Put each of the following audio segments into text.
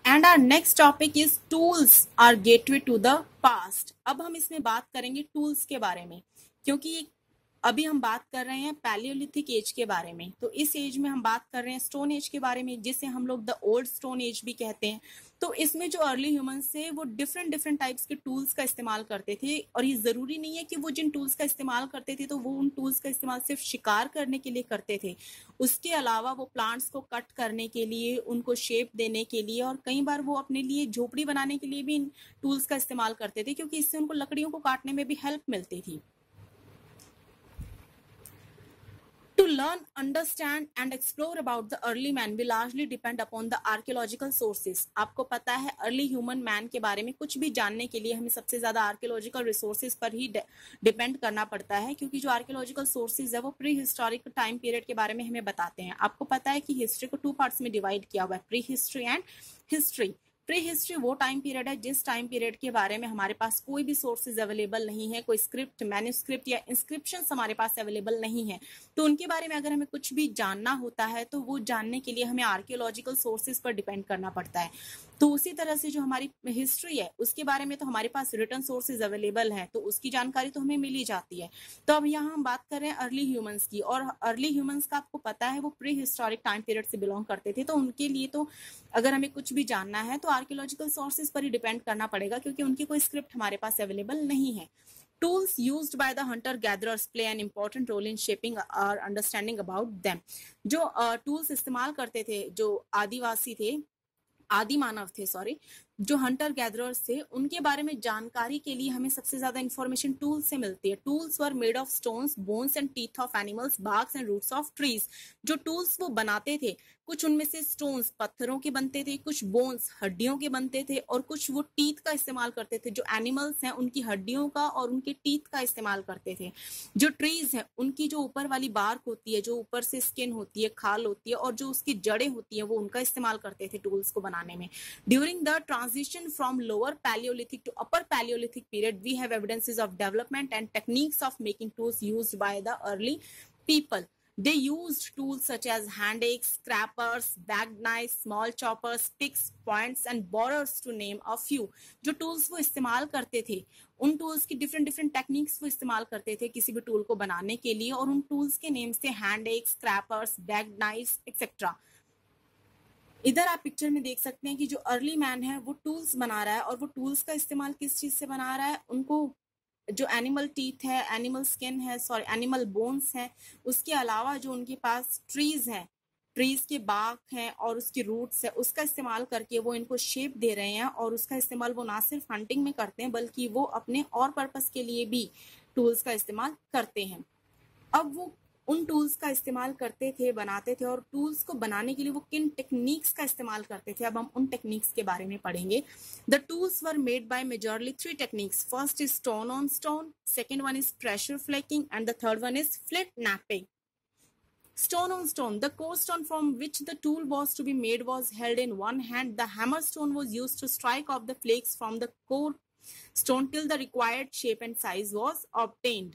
And our next topic is tools are gateway to the past. अब हम इसमें बात करेंगे टूल्स के बारे में, क्योंकि अभी हम बात कर रहे हैं पैलियोलिथिक एज के बारे में। तो इस एज में हम बात कर रहे हैं स्टोन एज के बारे में, जिसे हम लोग द ओल्ड स्टोन एज भी कहते हैं। तो इसमें जो अर्ली ह्यूमंस थे वो डिफरेंट डिफरेंट टाइप्स के टूल्स का इस्तेमाल करते थे, और ये जरूरी नहीं है कि वो जिन टूल्स का इस्तेमाल करते थे तो वो उन टूल्स का इस्तेमाल सिर्फ शिकार करने के लिए करते थे। उसके अलावा वो प्लांट्स को कट करने के लिए, उनको शेप देने के लिए, और कई बार वो अपने लिए झोपड़ी बनाने के लिए भी इन टूल्स का इस्तेमाल करते थे, क्योंकि इससे उनको लकड़ियों को काटने में भी हेल्प मिलती थी। To learn, understand and explore about the early man we largely depend upon the archaeological sources। आपको पता है अर्ली ह्यूमन मैन के बारे में कुछ भी जानने के लिए हमें सबसे ज्यादा आर्कियोलॉजिकल रिसोर्सेज पर ही डिपेंड करना पड़ता है, क्योंकि जो आर्कियोलॉजिकल सोर्सेज है वो प्री हिस्टोरिक टाइम पीरियड के बारे में हमें बताते हैं। आपको पता है कि हिस्ट्री को 2 पार्ट्स में डिवाइड किया हुआ है, prehistory and history. Prehistory वो टाइम पीरियड है जिस टाइम पीरियड के बारे में हमारे पास कोई भी सोर्सेज अवेलेबल नहीं है, कोई स्क्रिप्ट, मैन्युस्क्रिप्ट या इंस्क्रिप्शंस हमारे पास अवेलेबल नहीं है। तो उनके बारे में अगर हमें कुछ भी जानना होता है तो वो जानने के लिए हमें आर्कियोलॉजिकल सोर्सेज पर डिपेंड करना पड़ता है। तो उसी तरह से जो हमारी हिस्ट्री है उसके बारे में तो हमारे पास रिटन सोर्सेज अवेलेबल हैं, तो उसकी जानकारी तो हमें मिल ही जाती है। तो अब यहाँ हम बात कर रहे हैं अर्ली ह्यूमंस की, और अर्ली ह्यूमंस का आपको पता है वो प्री हिस्टोरिक टाइम पीरियड से बिलोंग करते थे। तो उनके लिए तो अगर हमें कुछ भी जानना है तो आर्कियोलॉजिकल सोर्सेज पर ही डिपेंड करना पड़ेगा, क्योंकि उनकी कोई स्क्रिप्ट हमारे पास अवेलेबल नहीं है। Tools used by the hunter gatherers play an important role in shaping our understanding about them। जो टूल्स इस्तेमाल करते थे, जो आदिवासी थे, आदि मानव थे, सॉरी, जो हंटर गैदरर्स थे, उनके बारे में जानकारी के लिए हमें सबसे ज्यादा इंफॉर्मेशन टूल्स से मिलती है। Tools were made of stones, bones and teeth of animals, barks and roots of trees. जो टूल्स वो बनाते थे, कुछ उनमें से स्टोन्स पत्थरों के बनते थे, कुछ बोन्स हड्डियों के बनते थे, और कुछ वो टीथ का इस्तेमाल करते थे, जो एनिमल्स हैं उनकी हड्डियों का और उनके टीथ का इस्तेमाल करते थे। जो ट्रीज हैं उनकी जो ऊपर वाली बार्क होती है, जो ऊपर से स्किन होती है, खाल होती है, और जो उसकी जड़ें होती है, वो उनका इस्तेमाल करते थे टूल्स को बनाने में। During the transition from lower Paleolithic to upper Paleolithic period, we have evidences of development and techniques of making tools used by the early people. They used tools such as hand axe, scrapers, bag knives, small choppers, picks, points and borers to name a few। जो tools वो इस्तेमाल करते थे, उन tools की different techniques वो इस्तेमाल करते थे किसी भी tool को बनाने के लिए, और उन tools के names थे hand axe, scrapers, bag knives, etc। इधर आप पिक्चर में देख सकते हैं कि जो अर्ली मैन है वो टूल्स बना रहा है, और वो टूल्स का इस्तेमाल किस चीज से बना रहा है, उनको जो एनिमल टीथ है, एनिमल स्किन है, सॉरी एनिमल बोन्स है, उसके अलावा जो उनके पास ट्रीज हैं, ट्रीज के बाग हैं और उसकी रूट्स है, उसका इस्तेमाल करके वो इनको शेप दे रहे हैं। और उसका इस्तेमाल वो ना सिर्फ हंटिंग में करते हैं बल्कि वो अपने और पर्पस के लिए भी टूल्स का इस्तेमाल करते हैं। अब वो उन टूल्स का इस्तेमाल करते थे, बनाते थे, और टूल्स को बनाने के लिए वो किन टेक्निक्स का इस्तेमाल करते थे, अब हम उन टेक्निक्स के बारे में पढ़ेंगे। The tools were made by majorly 3 techniques. First is stone on stone, second one is pressure flaking, and the third one is flint knapping. Stone on stone, the core stone from which the tool was to be made was held in one hand. The hammer stone was used to strike off the flakes from the core stone till the required shape and size was obtained।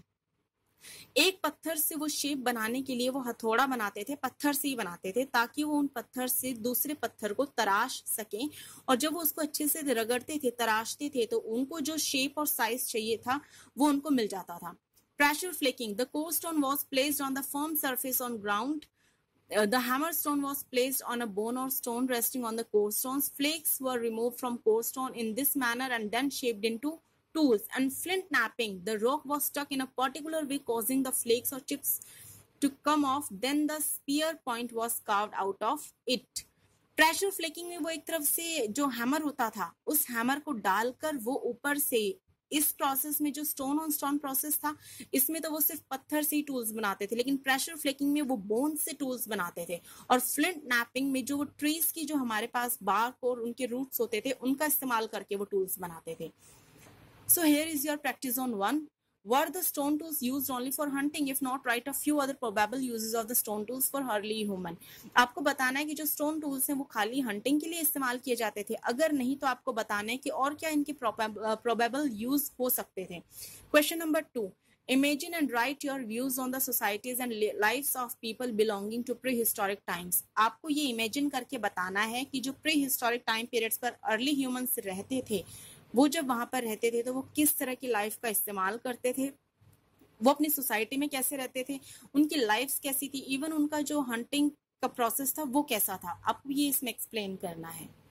एक पत्थर से वो shape बनाने के लिए वो हथौड़ा बनाते थे, पत्थर से ही बनाते थे, ताकि वो उन पत्थर से दूसरे पत्थर को तराश सकें, और जब वो उसको अच्छे से रगड़ते थे, तराशते थे, तो उनको जो शेप और साइज चाहिए था वो उनको मिल जाता था। Pressure flaking, the core stone was placed on the firm surface on ground. The hammer stone was placed on a bone or stone resting on the core stones. Flakes were removed from core stone in this manner and then shaped into tools. And flint knapping, the rock was stuck in a particular way, causing the flakes or chips to come off. Then the spear point was carved out of it। Pressure flaking में वो एक तरफ से जो hammer होता था, उस hammer को डालकर वो ऊपर से, इस प्रोसेस में जो स्टोन ऑन स्टोन प्रोसेस था, इसमें तो वो सिर्फ पत्थर से ही टूल्स बनाते थे, लेकिन प्रेशर फ्लेकिंग में वो बोन से टूल्स बनाते थे। और फ्लिंट नैपिंग में जो वो ट्रीज की जो हमारे पास बार्क और उनके रूट्स होते थे, उनका इस्तेमाल करके वो टूल्स बनाते थे। So here is your practice on 1। Were the stone tools used only for hunting? If not, write a few other probable uses of the stone tools for early human। आपको बताना है कि जो स्टोन टूल्स हैं वो खाली hunting के लिए इस्तेमाल किए जाते थे, अगर नहीं तो आपको बताना है कि और क्या इनके प्रोबेबल यूज हो सकते थे। Question number 2, Imagine and write your views on the societies and lives of people belonging to prehistoric times. आपको ये इमेजिन करके बताना है कि जो prehistoric टाइम पीरियड्स पर अर्ली ह्यूमंस रहते थे, वो जब वहां पर रहते थे तो वो किस तरह की लाइफ का इस्तेमाल करते थे, वो अपनी सोसाइटी में कैसे रहते थे, उनकी लाइफ्स कैसी थी, इवन उनका जो हंटिंग का प्रोसेस था वो कैसा था, आपको ये इसमें एक्सप्लेन करना है.